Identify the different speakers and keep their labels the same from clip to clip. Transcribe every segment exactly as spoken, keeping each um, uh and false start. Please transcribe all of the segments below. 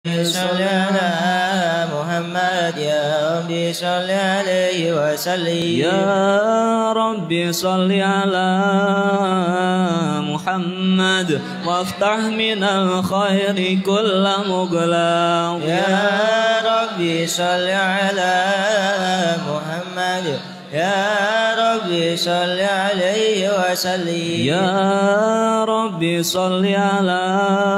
Speaker 1: صل على محمد يا ربي صل عليه وسلم
Speaker 2: يا ربي صل على محمد وافتح من الخير كل مغلاق
Speaker 1: يا ربي صل على محمد يا ربي صل عليه وسلم
Speaker 2: يا ربي صل على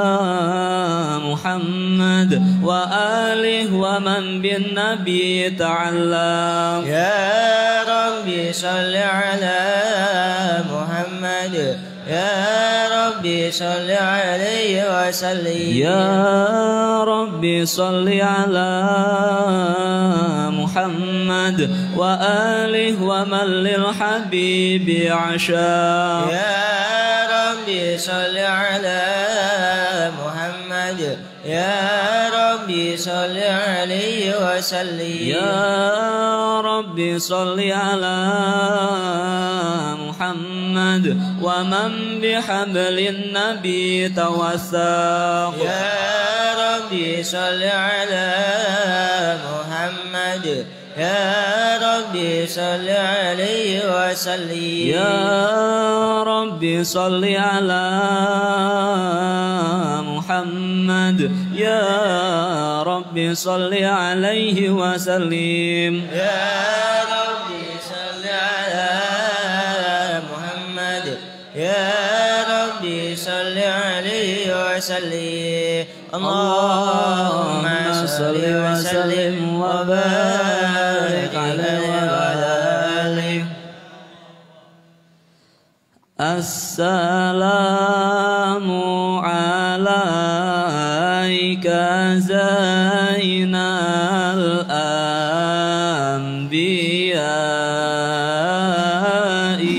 Speaker 2: محمد وآله ومن بالنبي تعلق
Speaker 1: يا ربي صل على محمد يا ربي صل عليه وسلم
Speaker 2: يا ربي صل على محمد وآله ومن للحبيب عشاق
Speaker 1: يا ربي صل على محمد يا ربي صل عليه وسلم
Speaker 2: يا ربي صل على محمد ومن بحبل النبي توثق
Speaker 1: يا ربي صل على محمد يا ربي صل عليه وسلم
Speaker 2: يا ربي صل على محمد يا ربي صل عليه وسلم
Speaker 1: يا ربي صل على محمد يا ربي صل عليه وسلم اللهم صل وسلم وبارك عليه وعلى آله.
Speaker 2: السلام عليك زين الأنبياء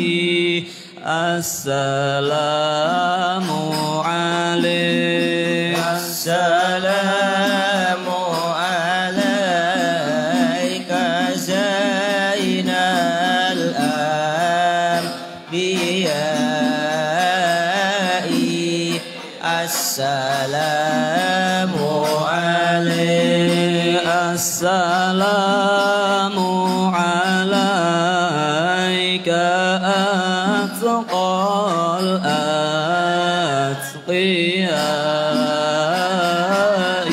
Speaker 2: السلام عليك
Speaker 1: السلام عليك زين الأنبياء السلام عليك
Speaker 2: السلام عليك أتقى الأتقياء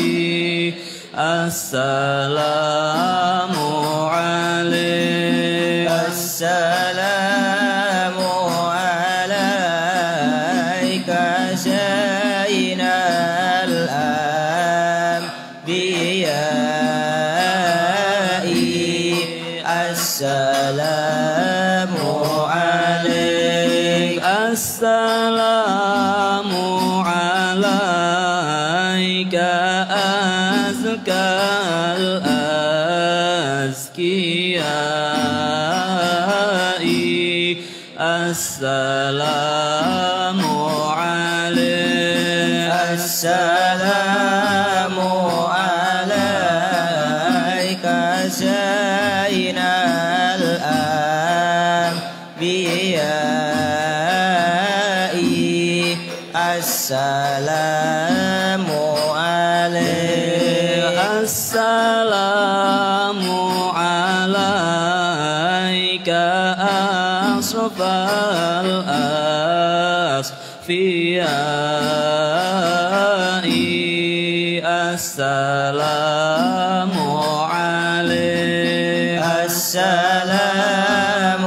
Speaker 2: السلام عليك
Speaker 1: السلام عليك زين الأنبياء السلام عليك
Speaker 2: السلام عليك أزكى الأزكياء السلام عليك
Speaker 1: السلام عليك زين الأنبياء السلام عليك
Speaker 2: السلام عليك أصفى الأصفياء السلام عليك
Speaker 1: السلام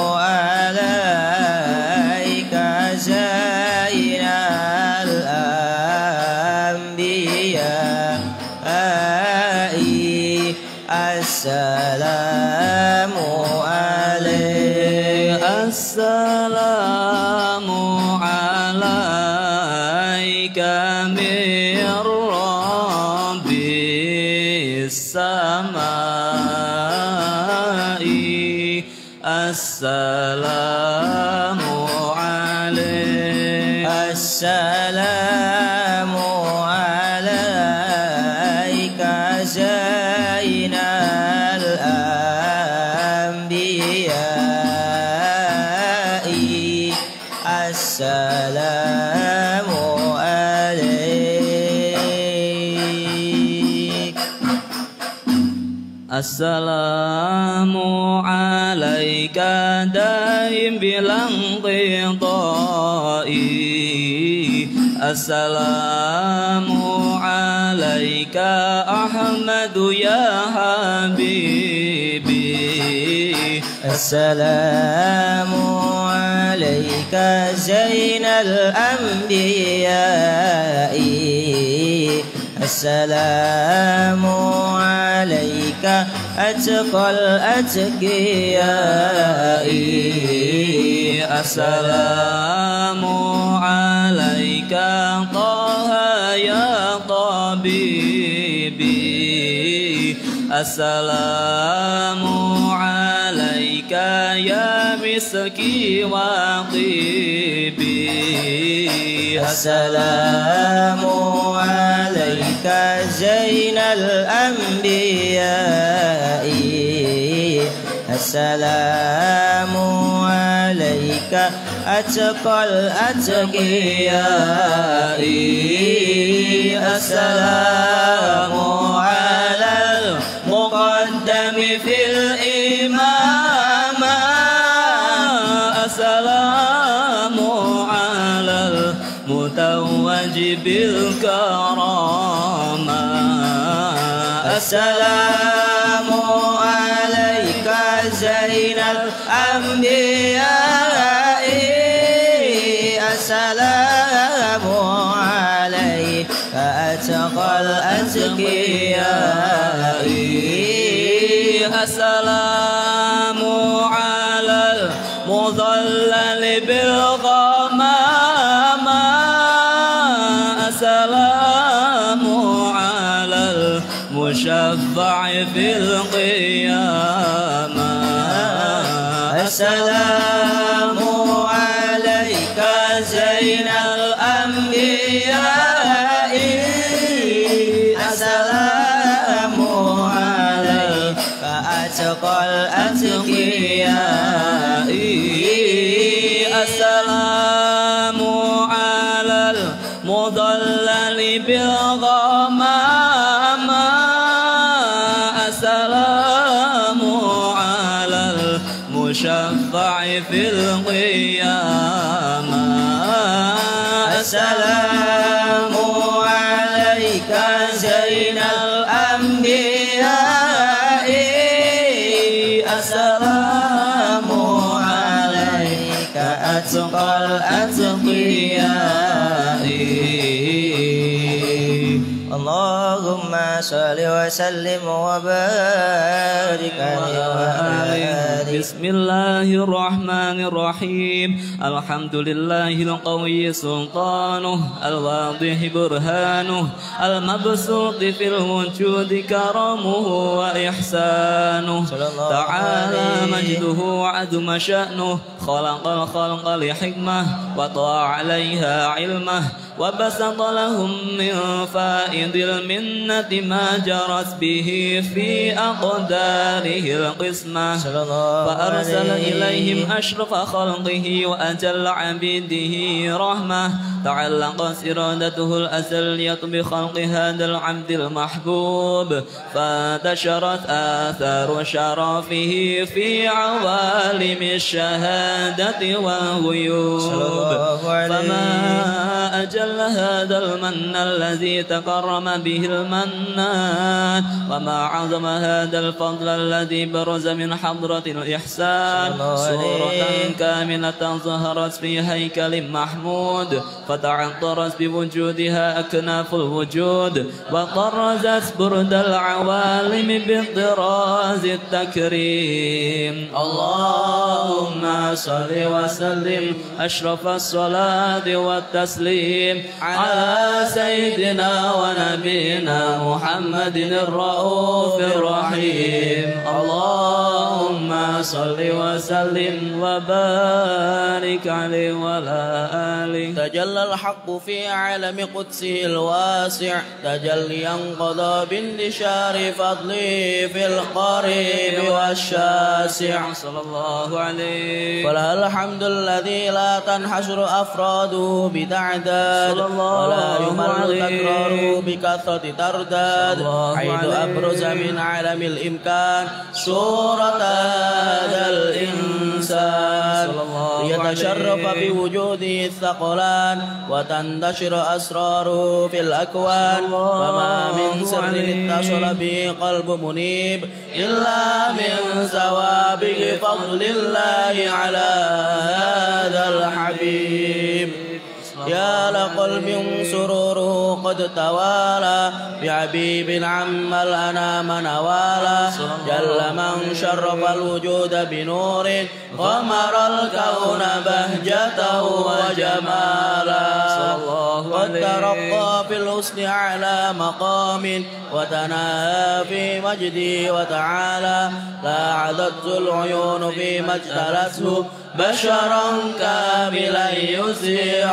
Speaker 1: عليك زين الأنبياء السلام عليك
Speaker 2: السلام عليك من رب السماء السلام عليك
Speaker 1: السلام عليك زين الأنبياء السلام عليك
Speaker 2: السلام عليك دائم بلا انقطاع السلام عليك أحمد يا حبيبي
Speaker 1: السلام عليك زين الأنبياء السلام عليك أتقى الأتقياء
Speaker 2: السلام عليك طه يا طبيبي السلام عليك يا مسكي وطيبي
Speaker 1: السلام عليك زين الأنبياء السلام عليك أتقى الأتقياء السلام على المقدم في الإمامة
Speaker 2: السلام على المتوج بالكرامة
Speaker 1: السلام عليك زين الأنبياء السلام عليك أتقى الأتقياء
Speaker 2: السلام على المضلل بالغمامة السلام على المشفع في القيامة
Speaker 1: السلام عليك زين الأنبياء السلام عليك أتقى الأتقياء
Speaker 2: السلام على المضلل بالغمامة السلام على المشفع في القيامة
Speaker 1: السلام عليك زين الأنبياء السلام عليك أتقى الأتقياء اللهم صل وسلم وبارك عليه وعلى آله.
Speaker 2: بسم الله الرحمن الرحيم الحمد لله القوي سلطانه الواضح برهانه المبسوط في الوجود كرمه وإحسانه تعالى مجده وعظم شأنه خلق الخلق لحكمة وطاع عليها علمه وبسط لهم من فائض المنة ما جرت به في أقداره القسمة فأرسل إليهم أشرف خلقه وأجل عبيده رحمة تعلقت إرادته الأزلية بخلق هذا العبد المحبوب فانتشرت آثار شرفه في عوالم الشهادة والغيوب فما أجل هذا المن الذي تكرم به المنان وما عظم هذا الفضل الذي برز من حضرة الإحسان صورة كاملة ظهرت في هيكل محمود فتعطرت بوجودها أكناف الوجود وطرزت برد العوالم بالطراز التكريم اللهم صل وسلم أشرف الصلاة والتسليم على سيدنا ونبينا محمد الرؤوف الرحيم اللهم صل وسلم وبارك عليه وعلى آله.
Speaker 1: تجلى الحق في عالم قدسه الواسع تجليا قضى بانتشار فضله في القريب والشاسع
Speaker 2: صلى الله عليه.
Speaker 1: فله الحمد الذي لا تنحشر أفراده بتعداد ولا يمل تكراره بكثرة ترداد حيث أبرز من عالم الإمكان صورة هذا الإنسان ليتشرف بوجوده الثقلان وتنتشر أسراره في الأكوان فما من سر اتصل به قلب منيب إلا من ثوابه فضل الله على هذا الحبيب. يا لقلب سروره قد توالى بحبيب عم الأنام نوالا جل من شرف الوجود بنور غمر الكون بهجته وجمالا قد ترقى في الحسن أعلى مقام وتناهى في مجده وتعالى لا عددت العيون فيما اجتلته بشرا كاملا يزيح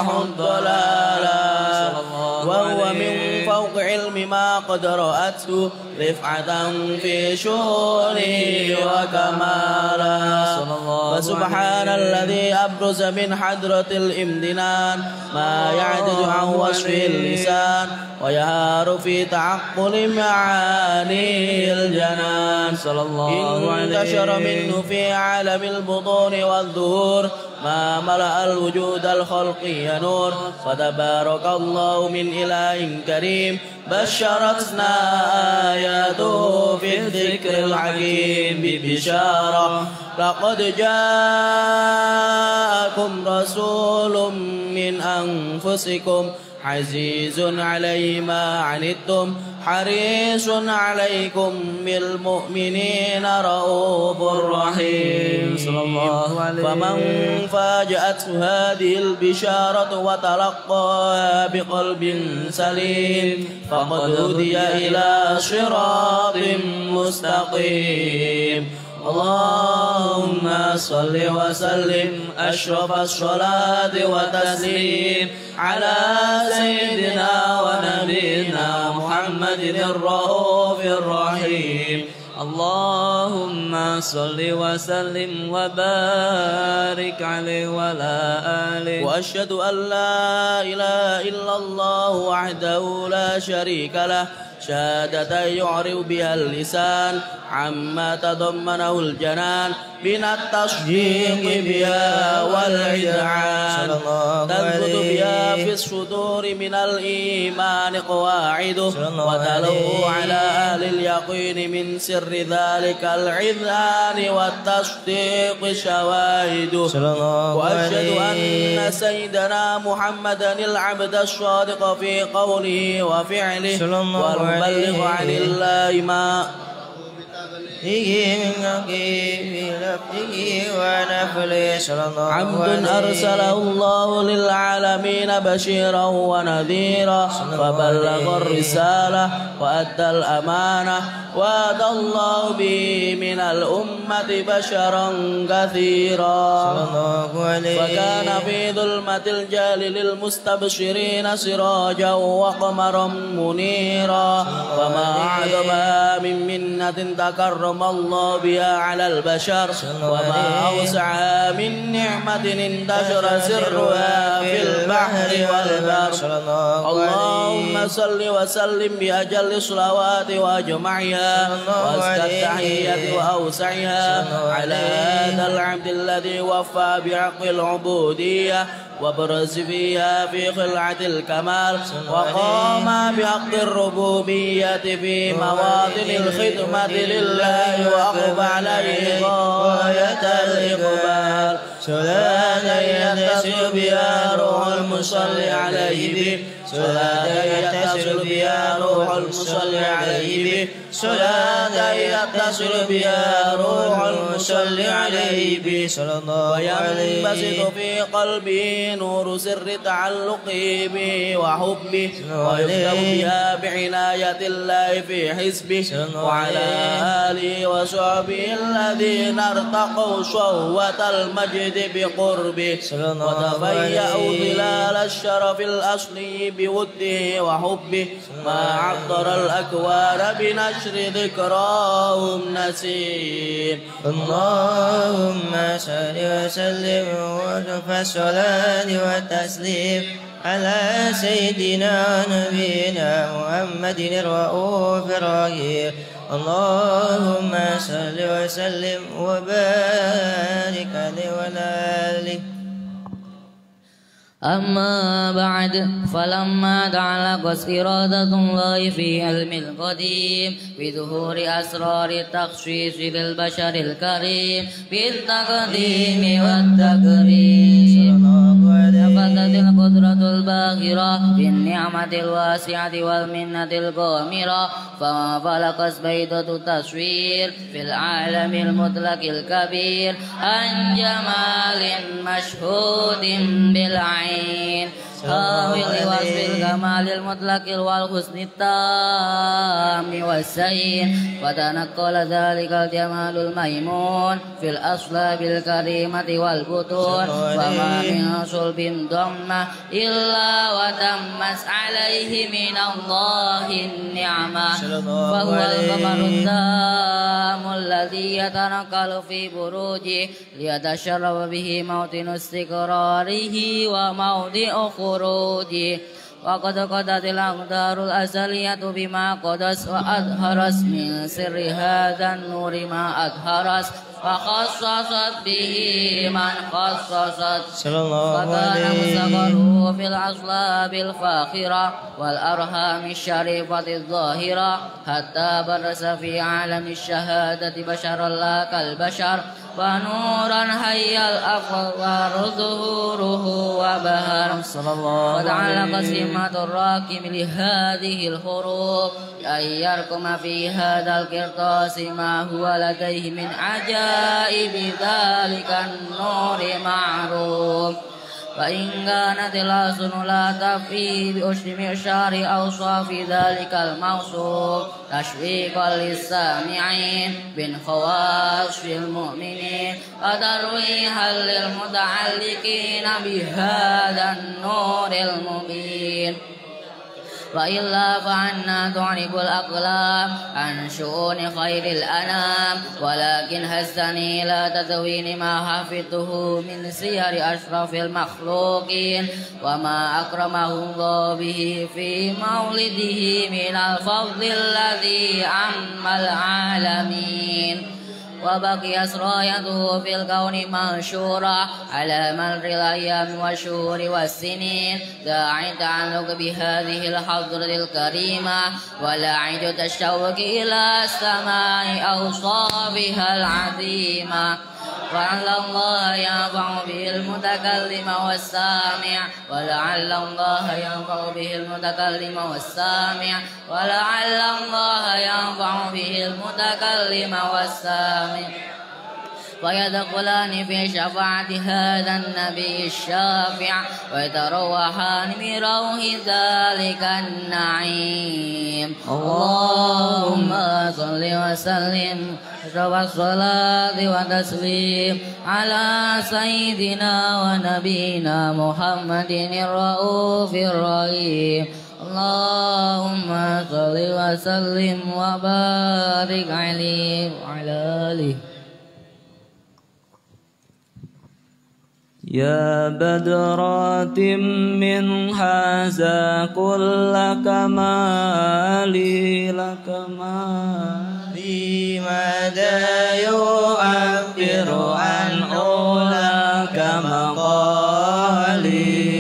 Speaker 1: الضلالا وهو من فوق علم ما قد رأته رفعة في شؤونه وكمالا فسبحان الذي أبرز من حضرة الامتنان ما يعجز عن وصفه اللسان ويهار في تعقل معاني الجنان انتشر منه في عالم البطون والظهور ما ملأ الوجود الخلقي نور فتبارك الله من إله كريم بشرتنا آياته في الذكر الحكيم ببشارة لقد جاءكم رسول من أنفسكم عزيز عليه ما عنتم حريص عليكم بالمؤمنين رؤوف رحيم صلى الله عليه. فمن فاجأته هذه البشارة وتلقاها بقلب سليم فقد هدي إلى صراط مستقيم. اللهم صل وسلم أشرف الصلاة وتسليم على سيدنا ونبينا محمد الرؤوف الرحيم. اللهم صل وسلم وبارك عليه وعلى آله. وأشهد أن لا إله إلا الله وحده لا شريك له شهادة يعرف بها اللسان عما تضمنه الجنان من التصديق بها والإذعان تثبت بها في الصدور من الإيمان قواعده وتلو على أهل اليقين من سر ذلك العذعان والتصديق شواهده. وأشهد أن سيدنا محمدا العبد الصادق في قوله وفعله والمبلغ عن الله ما عبد أرسله الله للعالمين بشيرا ونذيرا فبلغ الرسالة وأدى الأمانة وأدى الله به من الأمة بشرا كثيرا فكان في ظلمة الجهل للمستبشرين سراجا وقمرا منيرا فما أعظمها من منة تكرم الله بها على البشر وما أوسعها من نعمة انتشر سرها في البحر والبر. اللهم صل وسلم بأجل الصلوات وأجمعها وأزكى التحية وأوسعها على هذا العبد الذي وفى بحق العبودية وبرز فيها في خلعة الكمال وقام بحق الربوبية في مواطن الخدمة لله وأقبل عليه غاية الإقبال. صلاة يتصل بها روح المصلي عليه به صلاة يتصل بها روح المصلي عليه به صلاة يتصل بها روح المصلي عليه به صلى الله عليه وينبسط في قلبه نور سر تعلقه به وحبه ويفتح بها بعناية الله في حزبه وعلى آله وصحبه الذين ارتقوا صهوة المجد بقربه وتفيأوا ظلال الشرف الأصلي بوده وحبه ما عطر الأكوان بنشر ذكراهم نسيم.
Speaker 2: اللهم صل وسلم وارفع الصلاة والتسليم على سيدنا نبينا محمد الرؤوف الرحيم. اللهم صل وسلم وبارك عليه وعلى آله.
Speaker 3: أما بعد فلما تعلقت إرادة الله في علم القديم بظهور أسرار التخصيص للبشر الكريم بالتقديم والتكريم نفذت القدرة الباهرة بالنعمة الواسعة والمنة الغامرة فانفلقت بيضة التصوير في العالم المطلق الكبير عن جمال مشهود بالعين حاول وصف الكمال المطلق والحسن التام والسين وتنقل ذلك الجمال الميمون في الأصلاب الكريمة والبطون وما من صلب ضم إلا وتمت عليه من الله النعمة فهو القمر التام الذي يتنقل في بروجه ليتشرف به موطن استقراره وموضع خروجه وقد قضت الأقدار الأزلية بما قدس وأظهرت من سر هذا النور ما أظهرت وخصصت به من خصصت وكان مستقره في الأصلاب الفاخرة والأرحام الشريفة الظاهرة حتى برز في عالم الشهادة بشرا لا كالبشر ونورا هيا الأفوار ظهوره وبهر وتعلق سمة الراكم لهذه الحروف أن يركم في هذا القرطاس ما هو لديه من عجائب ذلك النور معروف فإن كانت الأصل لا تفي بأشر معشار أوصاف ذلك الموصوف تشويقا للسامعين من خواص المؤمنين وترويحا للمتعلقين بهذا النور المبين وإلا فعنا تعرب الأقلام عن شؤون خير الأنام ولكن هزني إلى تدوين ما حفظته من سير أشرف المخلوقين وما أكرمه الله به في مولده من الفضل الذي عم العالمين وبقي سرايته في الكون منشورا على مر الأيام والشهور والسنين داعي التعلق بهذه الحضرة الكريمة ولا عيد التشوق إلى سماع أوصافها العظيمة وعلى الله ينفع به المتكلم والسامع ولعل الله ينفع به المتكلم والسامع ولعل الله ينفع به المتكلم والسامع ويدخلان في شفاعة هذا النبي الشافع ويتروحان من روح ذلك النعيم. اللهم صل وسلم أشرف الصلاة وتسليم على سيدنا ونبينا محمد الرؤوف الرحيم. اللهم صل وسلم وبارك عليه وعلى آله.
Speaker 2: يا بدرات من هذا كل كمالي لك مالي ماذا يعبر عن علاك مقالي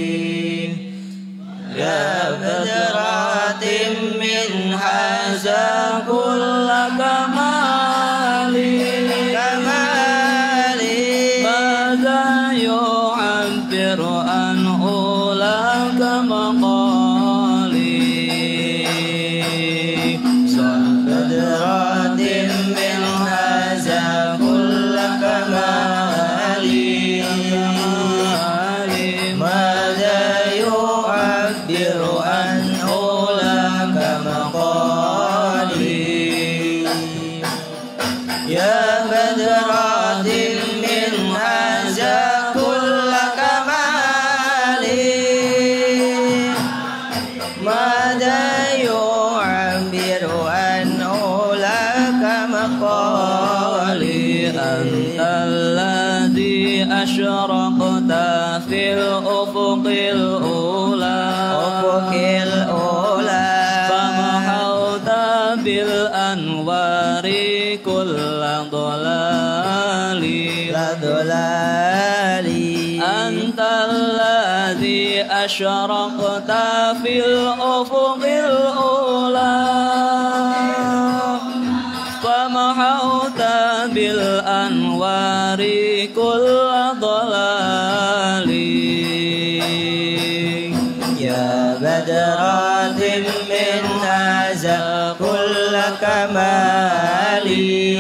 Speaker 2: يا بدرات من هذا كل كمالي كمالي ماذا يا بدرات من هذا كل كمال ماذا يعبر عنه لك مقالي
Speaker 1: أنت الذي أشرقت في الأفق الأولى
Speaker 2: أفق الأولى
Speaker 1: فمحوت بالأنوار كل ضلال
Speaker 2: ضلال
Speaker 1: أنت الذي أشرقت في الأفق الأولى فمحوت بالأنوار كل ضلال
Speaker 2: يا بدرات من هذا كل كمالي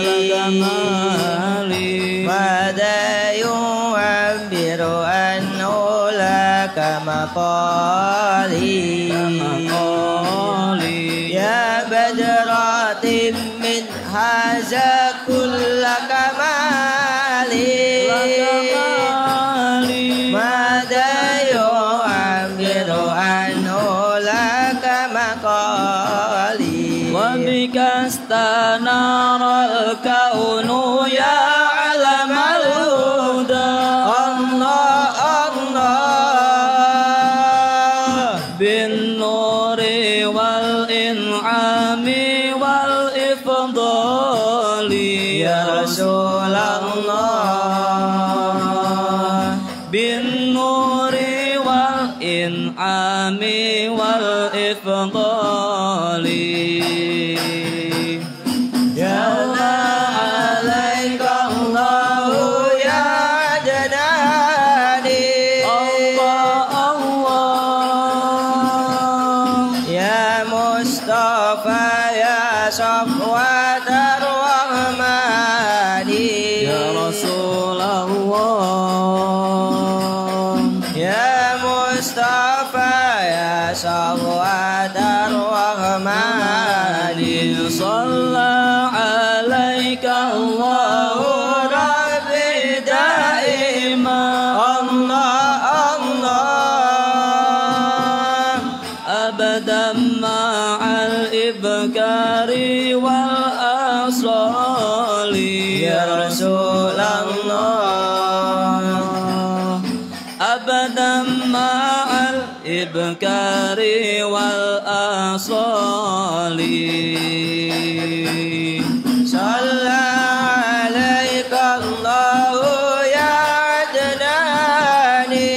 Speaker 2: ماذا يعبر عنه لك مقالي يا بدرات من هذا كل كمالي ماذا يعبر عنه لك مقالي
Speaker 1: وبك استنار الكون يا علم الهدى
Speaker 2: الله الله
Speaker 1: بالنور والإنعام والإفضال
Speaker 2: يا رسول الله
Speaker 1: بالنور والإنعام والإفضال
Speaker 2: يا عليك الله يا عدناني
Speaker 1: الله الله
Speaker 2: يا مصطفى يا صفوة الرحمن
Speaker 1: يا رسول الله
Speaker 2: يا مصطفى يا صفوة الرحمن
Speaker 1: صلى عليك الله ربي دائما
Speaker 2: الله الله
Speaker 1: أبدا مع الإبكار والأصال
Speaker 2: يا رسول الله
Speaker 1: أبدا مع الإبكار والأصال
Speaker 2: صلى عليك الله يا عدناني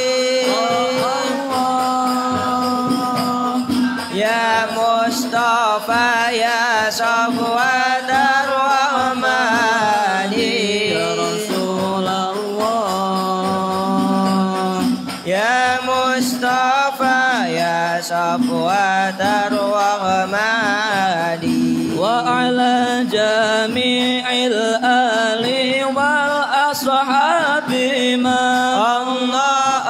Speaker 2: يا مصطفى يا صفوة الرحمن
Speaker 1: يا رسول الله
Speaker 2: يا مصطفى يا صفوة الرحمن
Speaker 1: وعلى جميع الآل والأصحاب ما
Speaker 2: الله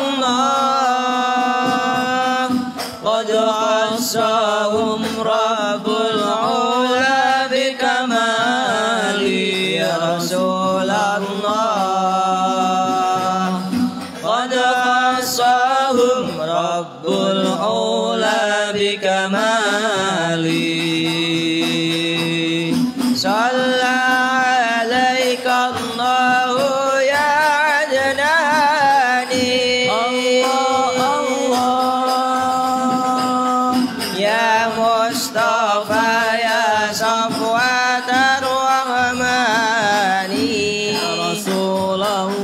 Speaker 2: الله قد عصاهم رب العلا بكمال يا رسول الله قد عصاهم رب العلا بكمال صلى عليك الله يا عدناني
Speaker 1: الله الله
Speaker 2: يا مصطفى يا صفوة الرحمن
Speaker 1: يا رسول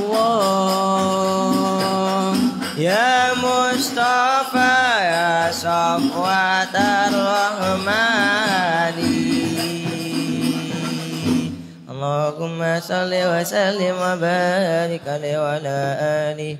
Speaker 1: الله
Speaker 2: يا مصطفى يا صفوة الرحمن اللهم صل وسلم وبارك عليه وعلى آله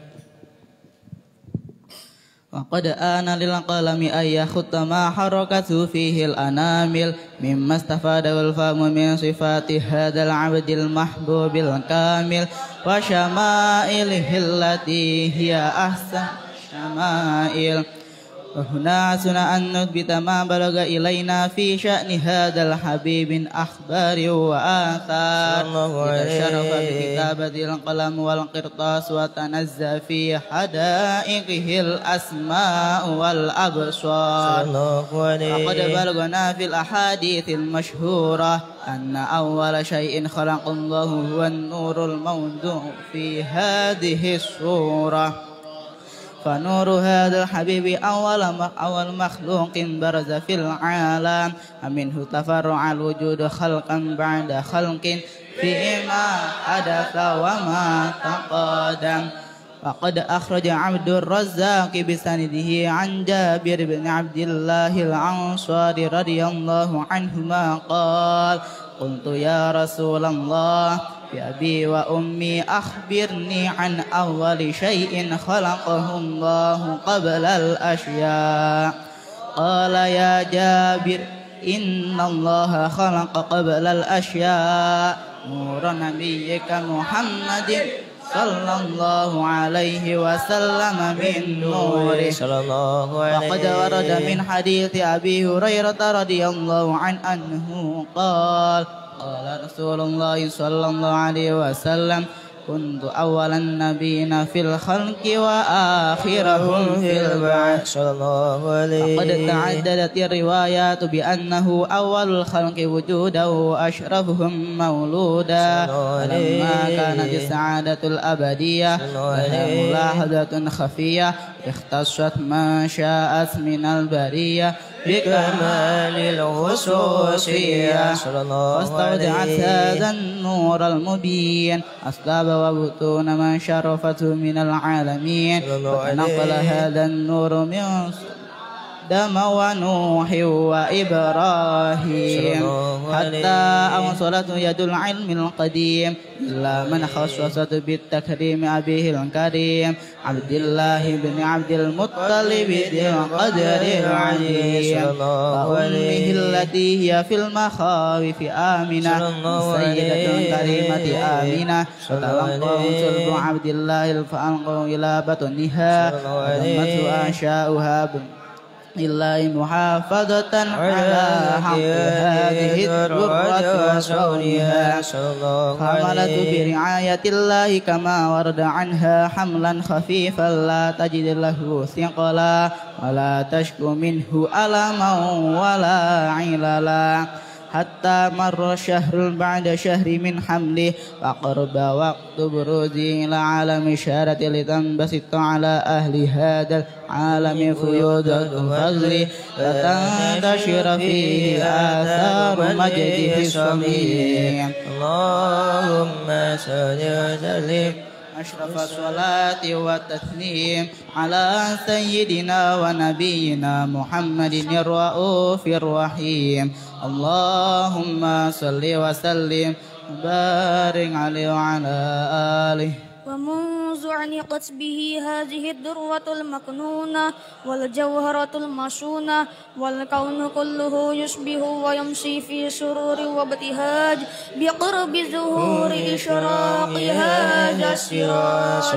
Speaker 1: وقد آن للقلم أن يخط ما حركته فيه الأنامل مما استفاده الفهم من صفات هذا العبد المحبوب الكامل وشمائله التي هي أحسن شمائل وهنا حسن أن نثبت ما بلغ إلينا في شأن هذا الحبيب من أخبار وآثار إذا شرف بكتابة القلم والقرطاس وتنزه في حدائقه الأسماء والأبصار. وقد بلغنا في الأحاديث المشهورة أن أول شيء خلق الله هو النور الموضوع في هذه السورة. فنور هذا الحبيب أول أول مخلوق برز في العالم ومنه تفرع الوجود خلقا بعد خلق فيما حدث وما تقدم. وقد أخرج عبد الرزاق بسنده عن جابر بن عبد الله الأنصاري رضي الله عنهما قال: قلت يا رسول الله بأبي وأمي أخبرني عن أول شيء خلقه الله قبل الأشياء. قال: يا جابر إن الله خلق قبل الأشياء نور نبيك محمد صلى الله عليه وسلم من نوره. وقد ورد من حديث أبي هريرة رضي الله عنه أنه قال: قال رسول الله صلى الله عليه وسلم: كنت أول النبيين في الخلق وآخرهم في البعث. وقد تعددت الروايات بأنه أول الخلق وجودا وأشرفهم مولودا. ولما كانت السعادة الأبدية وهي ملاحظة خفية اختصت من شاءت من البرية بكمال الخصوصية، واستودعت هذا النور المبين أسباب وبطون من شرفته من العالمين. فتنقل هذا النور من دم ونوح وإبراهيم حتى أوصلت يد العلم القديم إلا من خصصت بالتكريم أبيه الكريم عبد الله بن عبد المطلب ذي القدر العظيم، وأمه التي هي في المخاوف آمنة سيدة كريمة آمنة. فتلقاه صلب عبد الله فألقوا إلى بطنها ودمته أنشاؤها لله محافظة على حق هذه الذرة وصونها. حملت برعاية الله كما ورد عنها حملا خفيفا لا تجد له ثقلا ولا تشكو منه ألما ولا عللا، حتى مر شهر بعد شهر من حمله وقرب وقت بروزه إلى عالم الشهادة لتنبسط على أهل هذا العالم فيوض الفضل فتنتشر فيه آثار مجده السميع.
Speaker 2: اللهم صل وسلم
Speaker 1: أشرف الصلاة والتسليم على سيدنا ونبينا محمد الرؤوف الرحيم. اللهم صل وسلم وبارك عليه وعلى آله.
Speaker 4: ومنذ عنقت به هذه الذروة المكنونة والجوهرة المصونة والكون كله يشبه ويمشي في سرور وابتهاج بقرب ظهور إشراق هذا السراج،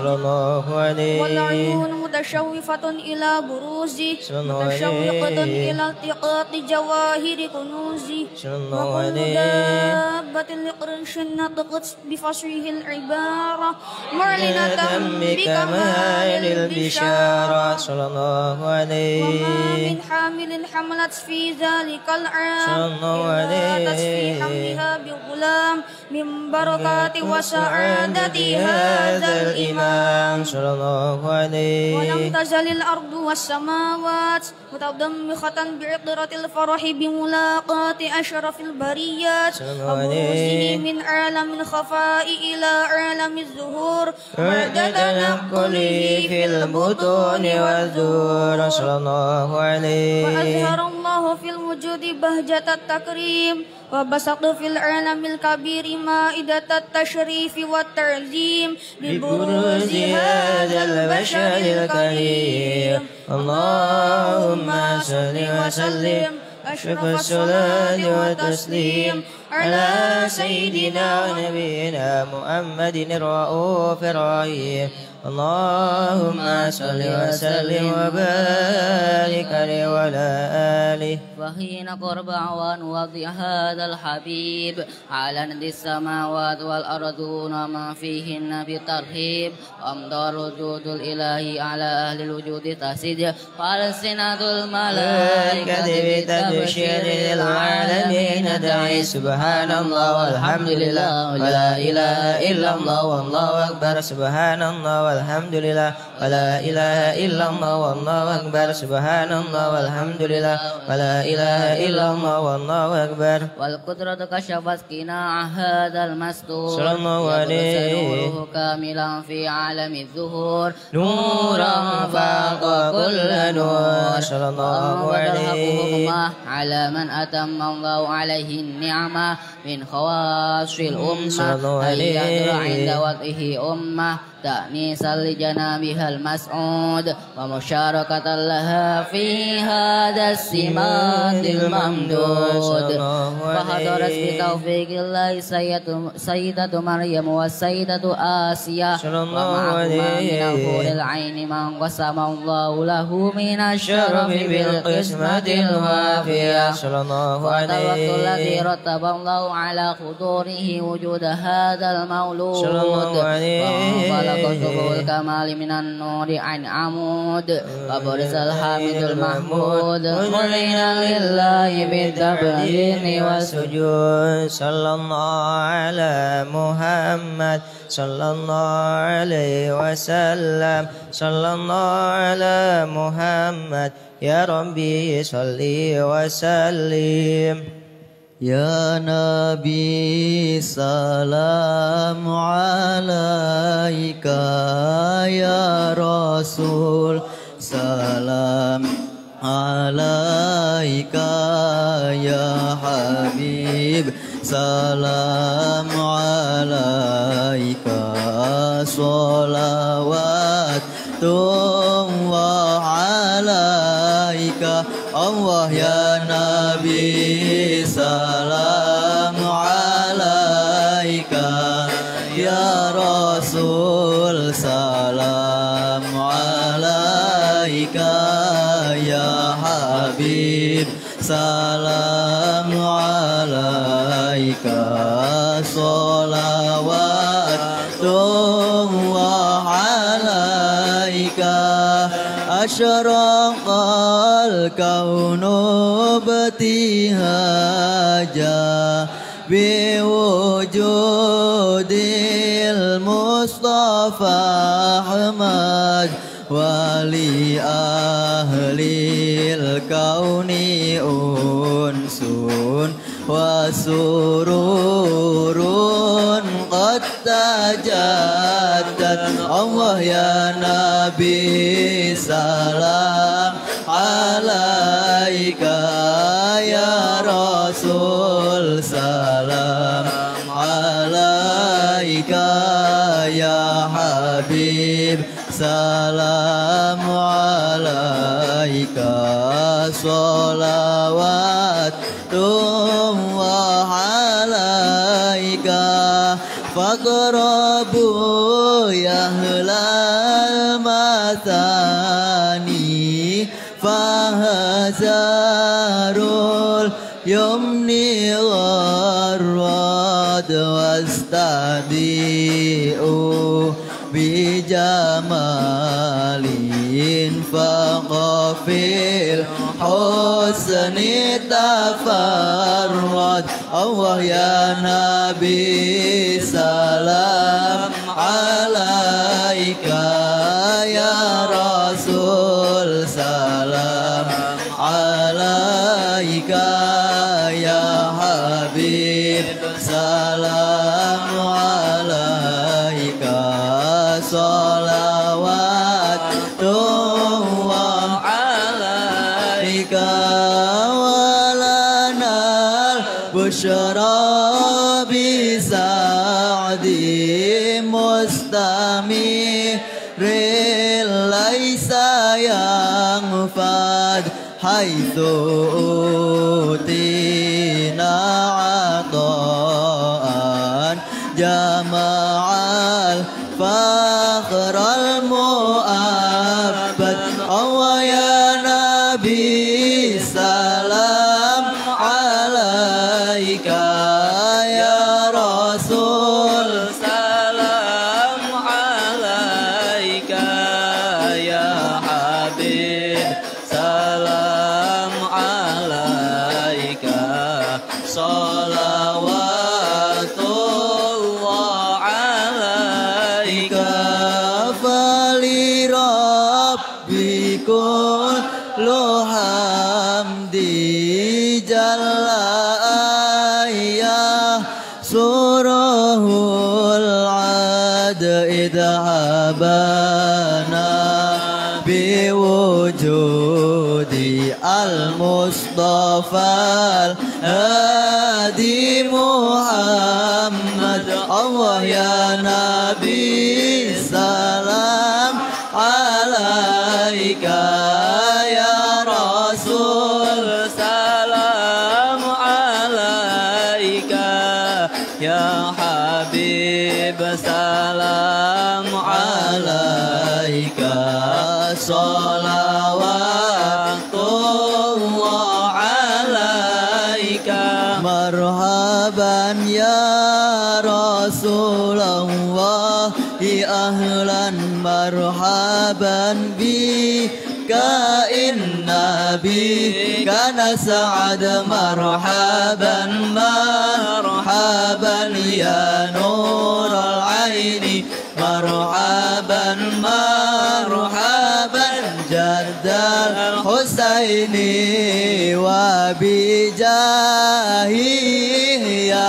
Speaker 4: والعيون متشوفة إلى بروزه متشوقة إلى التقاط جواهر كنوزه، وكل دابة لقرش نطقت بفصيح العبارة معلنة بكمال البشارة.
Speaker 2: صلى الله عليه.
Speaker 4: وما من حامل حملت في ذلك العام إلا تسفي حملها بغلام من بركات وسعادة هذا الإمام.
Speaker 2: صلى الله عليه.
Speaker 4: ولم تزل الأرض والسماوات متضمخة بعطرة الفرح بملاقاة أشرف البريات وبروزه من عالم الخفاء إلى عالم الظهور بعد تنقله في البطون والزور. صلى الله عليه. وأظهر الله في الوجود بهجة التكريم وبسط في العالم الكبير مائدة التشريف والتعظيم ببروز هذا البشر الكريم. اللهم صل وسلم أشرف الصلاة والتسليم على سيدنا ونبينا محمد الرؤوف الرحيم.
Speaker 2: اللهم صل وسلم وبارك عليه وعلى آله.
Speaker 3: وحين قرب عوان وضع هذا الحبيب على ند السماوات والأرضون وما فيهن بترحيب أمطار وجود الإله على أهل الوجود تسجد فألسنة الملائكة بتبشير للعالمين دعي سبحان الله والحمد لله ولا إله إلا الله والله أكبر سبحان الله والحمد لله ولا إله إلا الله والله أكبر سبحان الله والحمد لله ولا إله إلا الله والله أكبر. والقدرة كشفت قناع هذا المستور صلى الله عليه نوره كاملا في عالم الظهور نورا فاق كل نور صلى الله عليه على من أتم الله عليه النعمة من خواص الأمة أن يدر عند وضعه أمة تأنيسا لجنابها المسعود ومشاركة لها في هذا السمات الممدود. فحضرت بتوفيق الله سيدة مريم والسيدة آسيا ومعهما من الحور العين من قسم الله له من الشرف بالقسمة الوافية. وتوكل الذي رتب الله على حضوره وجود هذا المولود قصبه الكمال من النور عن عمود وبرز الحامد المحمود ملينا لله بالتبريم والسجود.
Speaker 2: صلى الله على محمد صلى الله عليه وسلم صلى الله على محمد يا ربي صلي وسلم.
Speaker 1: يا نبي سلام عليك يا رسول سلام عليك يا حبيب سلام عليك صلوات وعليك الله يا نبي سلام عليك يا رسول سلام عليك يا حبيب سلام عليك صلوات وعليك أشرق الكون ابتهاجا بوجود المصطفى أحمد ولأهل الكون أنس وسرور قد تجدد الله يا نبي سلام عليك يا رسول سلام عليك يا حبيب سلام عليك صلوات وعليك فاقربوا يا أهل المثاني فهزار اليمن والرد واستبيئوا بجمال فقفل حسن تفرد الله يا نبي سلام عليك يا رسول سلام عليك يا حبيب سلام عليك صلوات عليك ولنا البشرى بسعد مستمر ليس ينفد حيث أوتينا عطاء جمع الفخر ya Rasul, salam alaika ya Habib, salam alaika, salawatullah alaika, fali rabbi kullu hamdi jalla ayah surahul ad idhabana biwujudi al-mustafa al-hadi Muhammad. Allah ya Nabi, salam alaika ya Rasul, salam alaika ya Habib, salam alaika, salawatullah alaika, marhaban ya Rasulullah, ahlan marhaban bika inna bika nas'ad, marhaban marhaban ya nurul aini, marhaban marhaban jaddal husaini, wa bijahi ya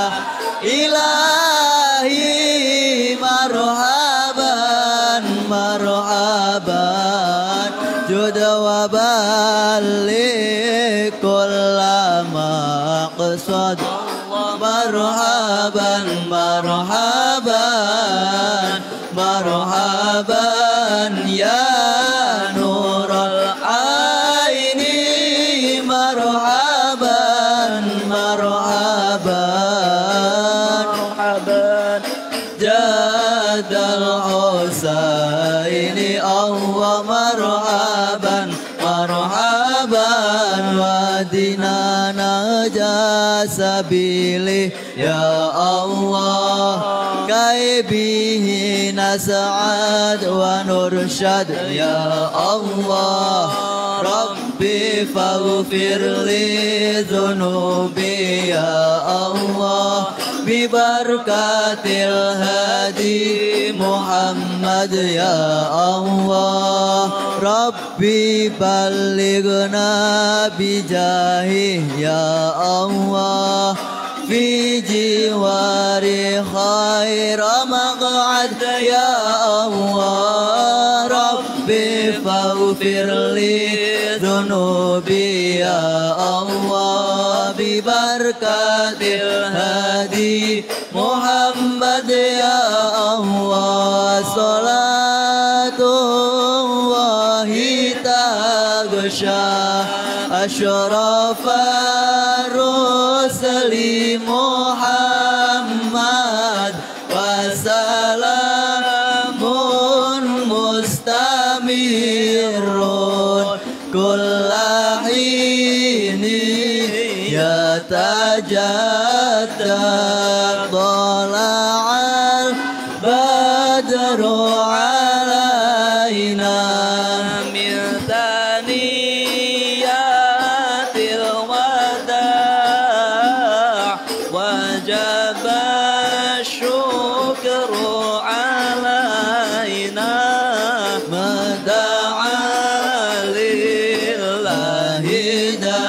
Speaker 1: ilahi, marhaban marhaban juda wa balik kulla maqsad, marhaban marhaban marhaban ya nurul aini, marhaban marhaban marhaban jaddal husaini, Allah marhaban marhaban, wadina najasabili ya Allah, kaibihi nas'ad wa nurshad ya Allah, Rabbi faghfir li dhunubi ya Allah, bibarakatil hadi Muhammad ya Allah, Rabbi balighna bijahi ya Allah, fi jiwari khair maq'ad ya Allah, Rabbi faghfir li dhunubi ya Allah, bibarakatil hadi Muhammad ya Allah, salatullahi taghsha asyrafar rusli Muhammad, wa salamun mustamirun kullahini ya tajaddad tala'al badru alaina min taniyatil wada' wajaba syukru alaina mada'a lillahi da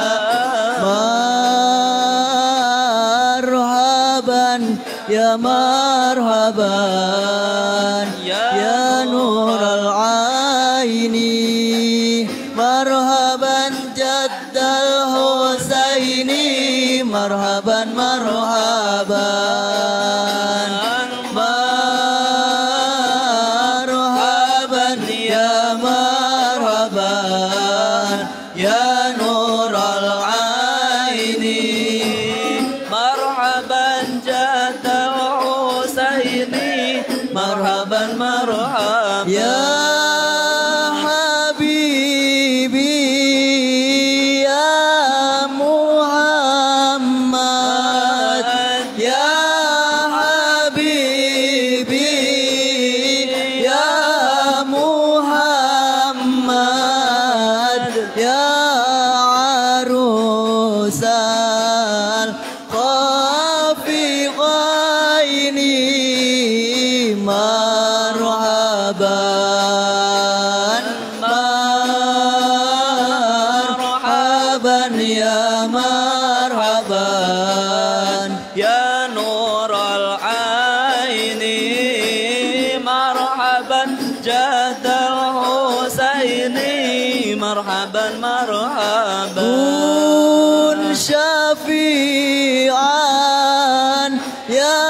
Speaker 1: marhaban ya marhaban ya nurul aini, marhaban jaddal husaini, marhaban marhaban marhaban ya marhaban ya nurul aini, marhaban jaddal husaini, marhaban marhaban ya habibi ya Muhammad,
Speaker 5: الشفيقين مرحبا مرحبا يا مرحبا
Speaker 6: يا نور العين مرحبا جد الحسين مرحبا مرحبا
Speaker 5: كن شفيعا يا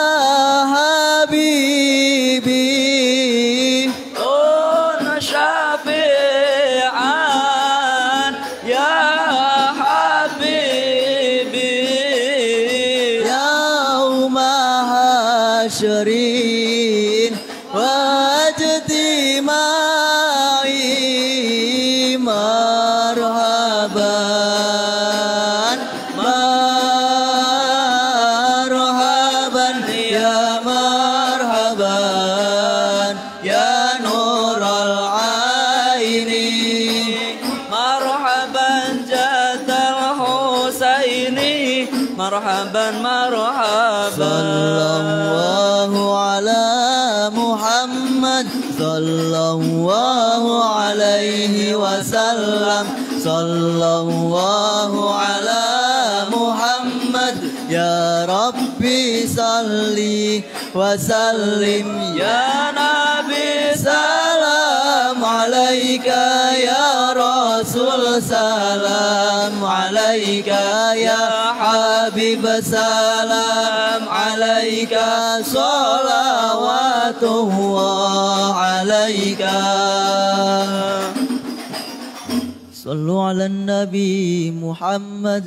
Speaker 5: حبيبي
Speaker 6: كن شفيعا يا حبيبي
Speaker 5: يوم حشرين واجتماعي مرحبا مرحبا يا مرحبا يا نور العين
Speaker 6: مرحبا جد الحسين مرحبا مرحبا
Speaker 5: صلى الله على محمد صلى الله عليه وسلم صلى الله على محمد يا ربي صلي وسلم
Speaker 6: يا نبي
Speaker 5: سلام عليك يا رسول سلام عليك يا حبيب سلام عليك صلوات الله عليك صلوا على النبي محمد.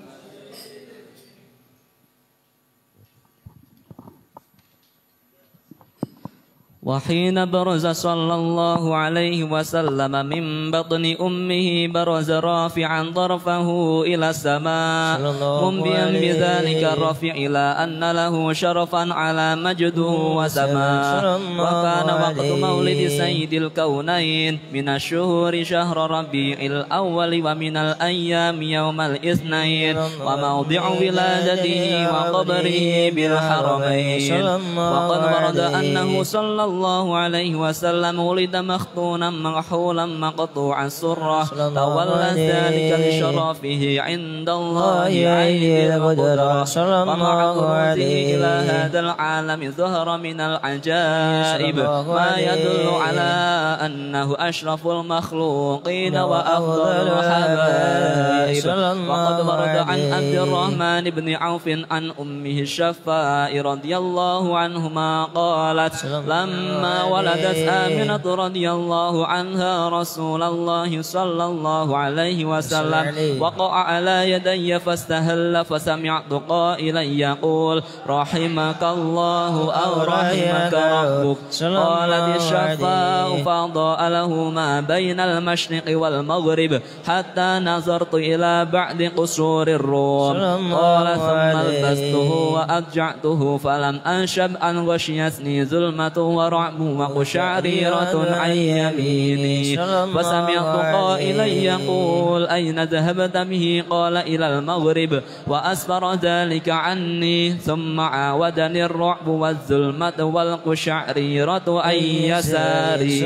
Speaker 6: وحين برز صلى الله عليه وسلم من بطن أمه برز رافعا طرفه إلى السماء منبئا بذلك الرفيع إلى أن له شرفا على مجده وسماء. وكان وقت مولد سيد الكونين من الشهور شهر ربيع الأول ومن الأيام يوم الاثنين وموضع ولادته وقبره بالحرمين. وقد ورد أنه صلى الله عليه وسلم ولد مختونا مكحولا مقطوع السرة تولى ذلك لشرفه عند الله عين القدرة. ومع خروجه إلى هذا العالم ظهر من العجائب ما يدل على أنه أشرف المخلوقين وأفضل الحبائب. وقد ورد عن عبد الرحمن بن عوف عن أمه الشفاء رضي الله عنهما قالت لما ولدت آمنة رضي الله عنها رسول الله صلى الله عليه وسلم وقع على يدي فاستهل فسمعت قائلا يقول رحمك الله أو رحمك ربك. قالت الشفاء فأضاء له ما بين المشرق والمغرب حتى نظرت إلى بعد قصور الروم. قال ثم لبسته وأضجعته فلم أنشب أن غشيتني ظلمة ورعب وقشعريرة عن يميني. فسمعت قائلا يقول أين ذهبت به؟ قال إلى المغرب. وأسفر ذلك عني ثم عاودني الرعب والظلمة والقشعريرة عن يساري.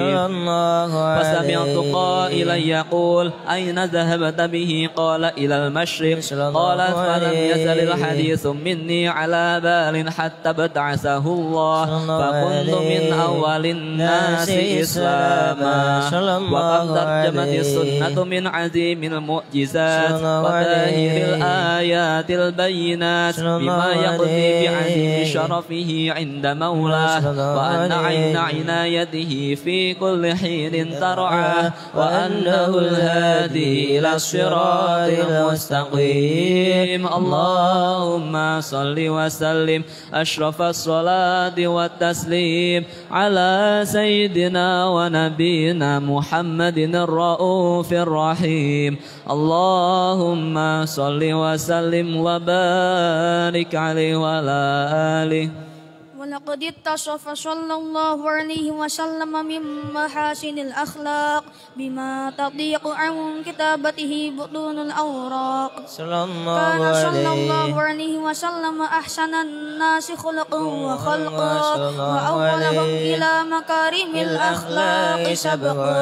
Speaker 6: فسمعت قائلا يقول أين ذهبت به؟ قال إلى المشرق. قالت فلم يزل الحديث مني على بال حتى ابتعثه الله فكنت من أول الناس إسلاما. وقد ترجمت السنة من عظيم المعجزات وظاهر الآيات البينات بما يقضي بعظيم شرفه عند مولاه وأن عين عنايته في كل حين ترعاه وأنه الهادي إلى الصراط المستقيم. اللهم صل وسلم أشرف الصلاة والتسليم على سيدنا ونبينا محمد الرؤوف الرحيم. اللهم صل وسلم وبارك عليه وعلى آله
Speaker 4: ولقد اتصف صلى الله عليه وسلم من محاسن الأخلاق بما تضيق عن كتابته بطون الأوراق. كان صلى الله عليه وسلم أحسن الناس خلقا وخلقا وأولهم إلى مكارم الأخلاق سبقا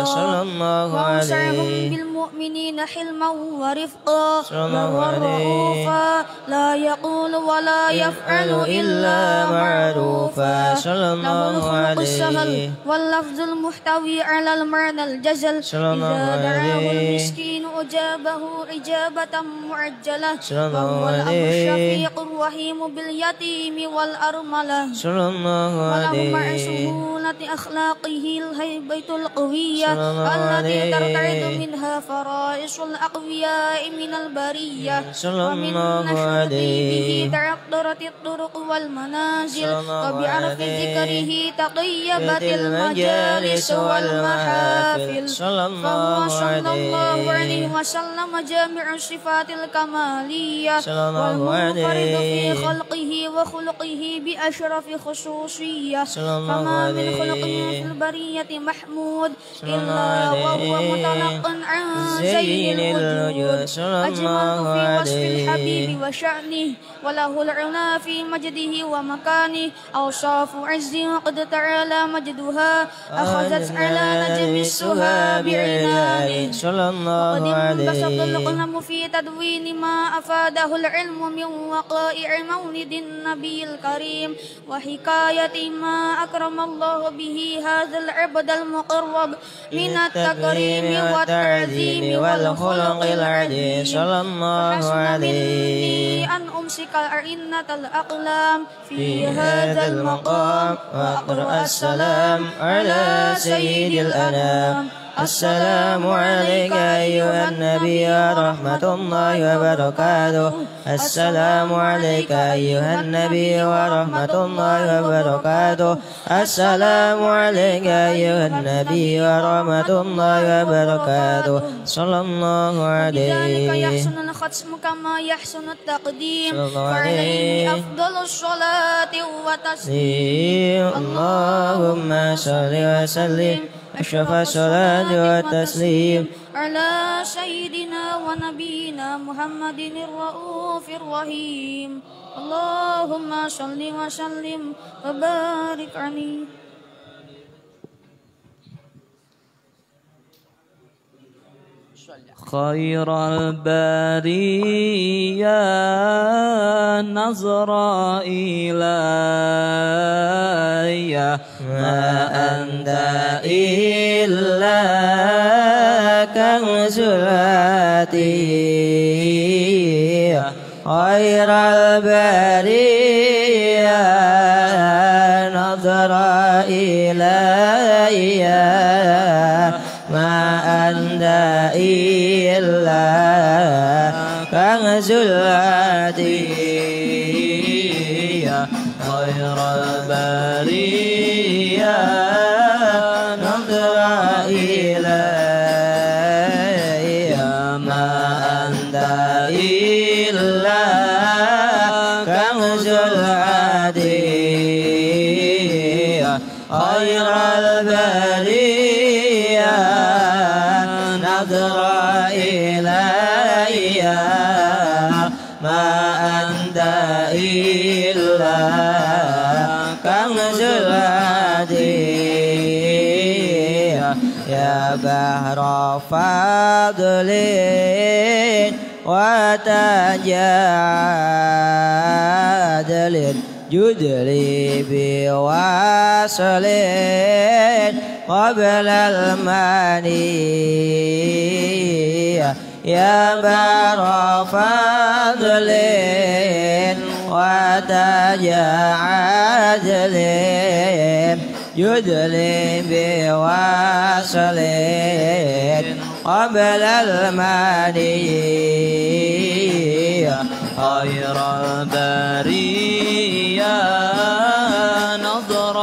Speaker 4: وأوسعهم بالمؤمنين حلما ورفقا وهو رؤوفا لا يقول ولا يفعل إلا معروفا. له الخلق السهل واللفظ المحتوي على المعنى الجزل إذا دعاه المسكين أجابه إجابة معجلة وهو الأب الشفيق الرحيم باليتيم والأرملة. وله مع سهولة أخلاقه الهيبة القوية التي ترتعد منها فرائص الأقوياء من البرية ومن نشأته به تعطرت الطرق والمنازل وبعرف ذكره تطيبت المجالس والمحافل. فهو صلى الله عليه وسلم جامع الصفات الكمالية والمنفرد في خلقه وخلقه بأشرف خصوصية فما من خلق في البرية محمود إلا وهو متلقى عن زين الوجود أجمل في وصف الحبيب وشأنه وله العلا في مجده ومكانه أوصاف عز وقد تعالى مجدها أخذت على نجم السها بعنانه. وقد انبسط القلم في تدوين ما أفاده العلم من وقائع مولد النبي الكريم وحكاية ما أكرم الله به هذا العبد المقرب من التكريم والتعظيم والخلق العظيم. فحسن مني أن أمسك أعنة الأقلام في هذا المقام وأقرأ السلام على سيد الأنام. السلام عليك أيها النبي ورحمة الله وبركاته. السلام عليك أيها النبي ورحمة الله وبركاته. السلام عليك أيها النبي ورحمة الله وبركاته. صلى الله عليه. بذلك يحسن الختم كما يحسن التقديم فعليه أفضل الصلاة والتسليم.
Speaker 2: اللهم صل وسلم أشرف الصلاة والتسليم
Speaker 4: على سيدنا ونبينا محمد الرؤوف الرحيم. اللهم صل وسلم وبارك عليه.
Speaker 6: خير البرية نظر إلي ما أنت إلا كنز العتيق. خير البرية نظر إلي ما أنت إلا كنز العتيق. خير البرية نظر إلي ما أنت إلا كنز العتيق. خير البرية نظر إلي ما أنت إلا كنز العتيق. يا بحر فضل وتجادل جد لي بواصل قبل المنية. يا بر فضل وتجادل جد لي بواصل قبل المنية. خير البرية نظر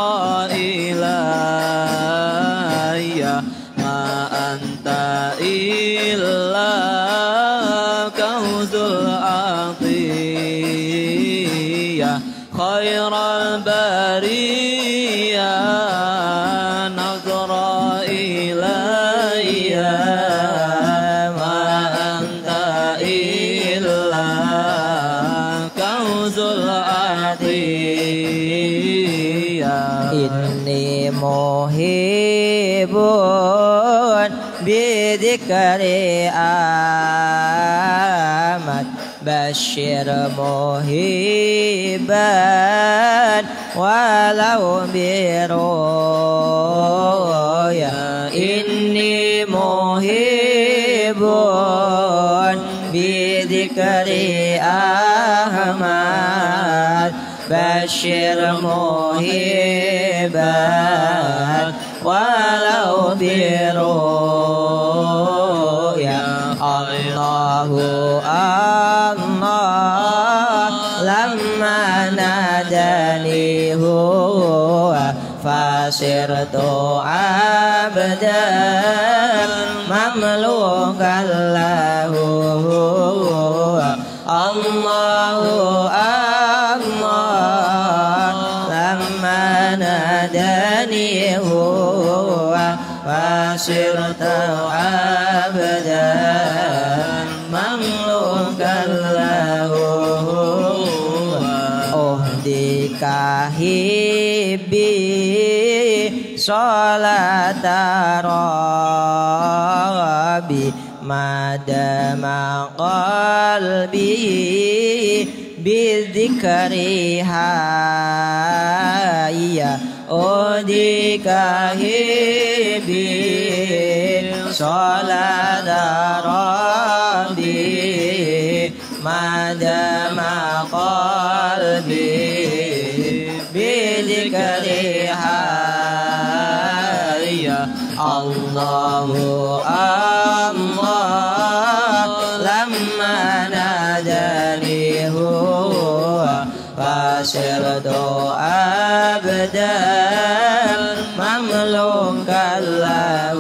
Speaker 6: إلي ما أنت إلا كنز العطية. خير البرية نظر إلي ما أنت إلا كنز العطية
Speaker 2: إني محب بذكر أحمد بشر محبا ولو برؤيا إني محب بذكر أحمد بشر محبا ولو برؤيا الله الله لما ناداني هو فصرت عبدا مملوكا له الله الله لما ناداني هو فصرت عبدا مملوكا له أهديك حبي صلاة ربي ما دام قلبي بالذكر حيا أهديك حبي صلاة ربي ما دام قلبي بذكر حيا الله الله لما ناداني هو فصرت عبدا مملوكا له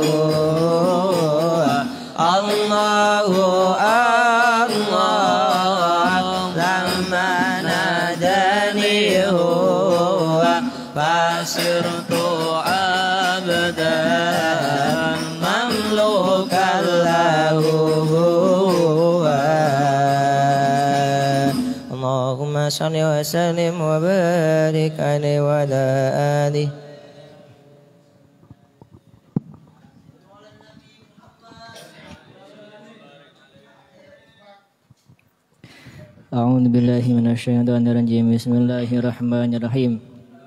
Speaker 2: الله الله لما ناداني هو فصرت عبدا مملوكا له اللهم صل وسلم وبارك عليه وعلى آله.
Speaker 7: أعوذ بالله من الشيطان الرجيم. بسم الله الرحمن الرحيم.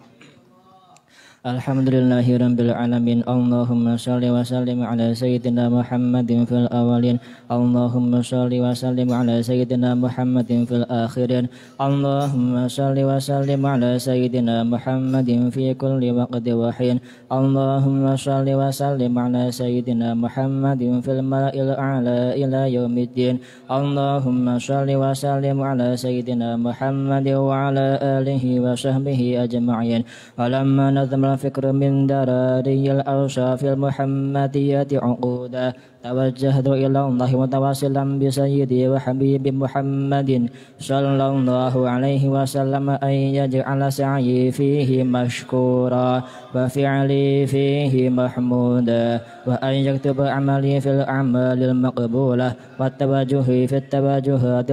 Speaker 7: Alhamdulillahi rabbil alamin. Allahumma shalli wa sallim ala sayyidina Muhammadin fil awalin. Allahumma shalli wa sallim ala sayyidina Muhammadin fil akhirin. Allahumma shalli wa sallim ala sayyidina Muhammadin fi kulli waqti wa hin. Allahumma shalli wa sallim ala sayyidina Muhammadin fil mala'il a'la ila yaumiddin. Allahumma shalli wa sallim ala sayyidina Muhammadin wa ala alihi wa sahbihi ajma'in. Walamma nazama الفكر من دراري الأوصاف المحمدية عقودا توجهت إلى الله متواصلا بسيدي وحبيبي محمد صلى الله عليه وسلم أن يجعل سعي فيه مشكورا وفعلي فيه محمودا وأن يكتب عملي في الأعمال المقبولة والتوجه في التوجهات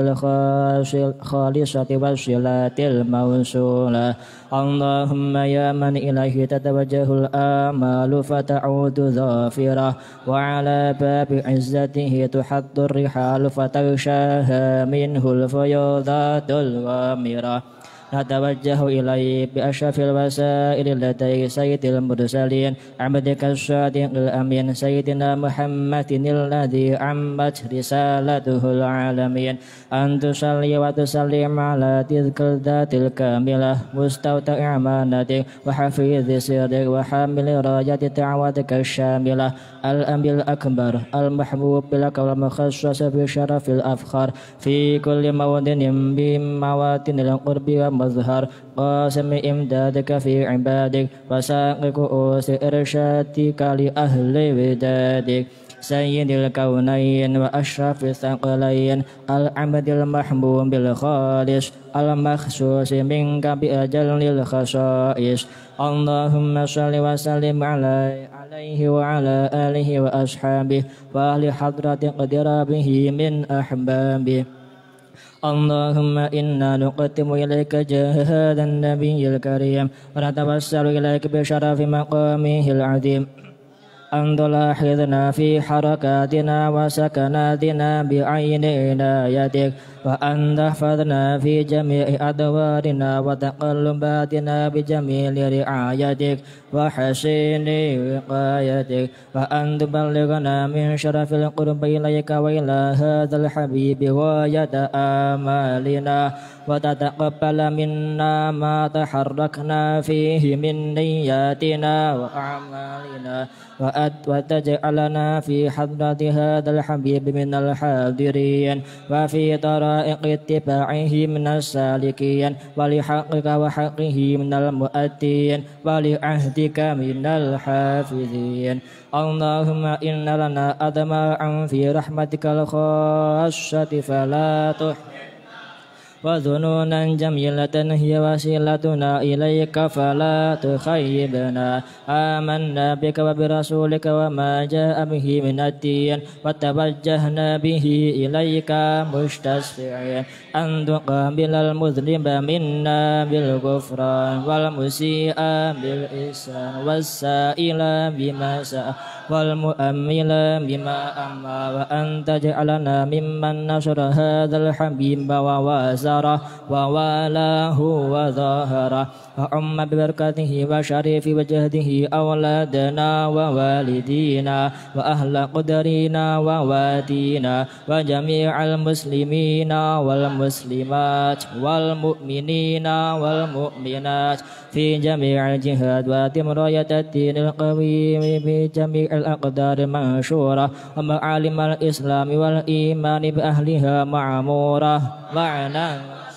Speaker 7: الخالصة والصلات الموصولة. اللهم يا من إليه تتوجه الآمال فتعود ظافرة وعلى باب عزته تحط الرحال فتغشاها منه الفيوضات الغامرة. نتوجه إليه بأشرف الوسائل لدي سيد المرسلين عبدك الصادق الأمين سيدنا محمد الذي عمت رسالته العالمين أن تصلي وتسلم على تلك الذات الكاملة مستودع أمانتك وحفيظ سرك وحامل راية دعوتك الشاملة الأنبي الأكبر المحبوب لك والمخصص بشرف الأفخار في كل موطن من مواطن القرب مظهر قاسم إمدادك في عبادك وساق كؤوس إرشادك لأهل ودادك سيد الكونين وأشرف الثقلين العبد المحبوب الخالص المخصوص منك بأجل الخصائص اللهم صل وسلم عليه وعلى آله وأصحابه وأهل حضرة اقترابه من أحبابه اللهم إنا نقدم إليك جهاد النبي الكريم ونتوسل إليك بشرف مقامه العظيم أن تلاحظنا في حركاتنا وسكناتنا بعين عنايتك وأن تحفظنا في جميع أدوارنا وتقلباتنا بجميل رعايتك وحسين وقايتك وأن تبلغنا من شرف القرب إليك وإلى هذا الحبيب غاية آمالنا وتتقبل منا ما تحركنا فيه من نياتنا وأعمالنا وتجعلنا في حضرة هذا الحبيب من الحاضرين وفي طرائق اتباعه من السالكين ولحقك وحقه من المؤدين ولعهدك من الحافظين اللهم إن لنا أطماعا في رحمتك الخاصة فلا تحرمنا وظنونا جميلة هي وسيلتنا إليك فلا تخيبنا آمنا بك وبرسولك وما جاء به من الدين وتوجهنا به إليك مستسرعين أن تقابل المذنب منا بالغفران والمسيء بالإحسان والسائل بما سأل والمؤمل بما أمر وأن تجعلنا ممن نشر هذا الحبيب ووازره ووالاه وظاهره وعم ببركته وشريف وجهده أولادنا ووالدينا وأهل قدرنا ووادينا وجميع المسلمين والمسلمات والمؤمنين والمؤمنات في جميع الجهاد واتم راية الدين القويم بجميع الأقدار المنشورة ومعالم الإسلام والإيمان بأهلها معمورة معنا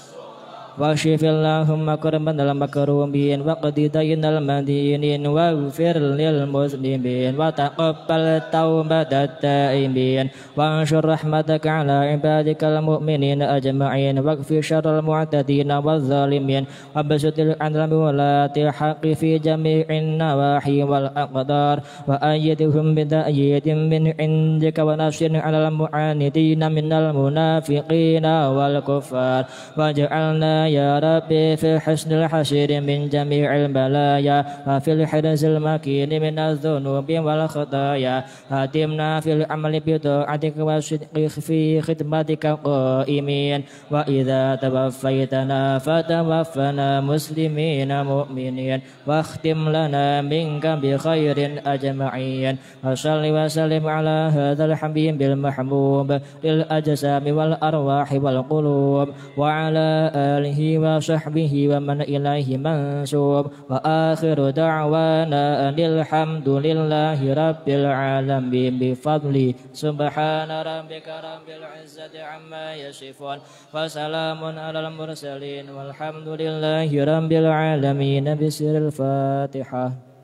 Speaker 7: واكشف اللهم كربنا المكروبين واقض دين المدينين واغفر للمذنبين وتقبل توبة التائبين وانشر رحمتك على عبادك المؤمنين أجمعين واكفي شر المعتدين والظالمين وابسط العدل بولاة الحق في جميع النواحي والأقدار وأيدهم بتأييد من عندك ونصر على المعاندين من المنافقين والكفار واجعلنا يا ربي في حسن الحشر من جميع البلايا وفي الحرز المكين من الذنوب والخطايا هاتمنا في العمل بطاعتك والصدق في خدمتك قائمين وإذا توفيتنا فتوفنا مسلمين مؤمنين واختم لنا منك بخير أجمعين وصل وسلم على هذا الحبيب المحبوب للأجسام والأرواح والقلوب وعلى آله وصحبه ومن إليه منسوب وآخر دعوانا أن الحمد لله رب العالمين بفضله سبحان ربك رب العزة عما يصفون وسلام على المرسلين والحمد لله رب العالمين بسر الفاتحة.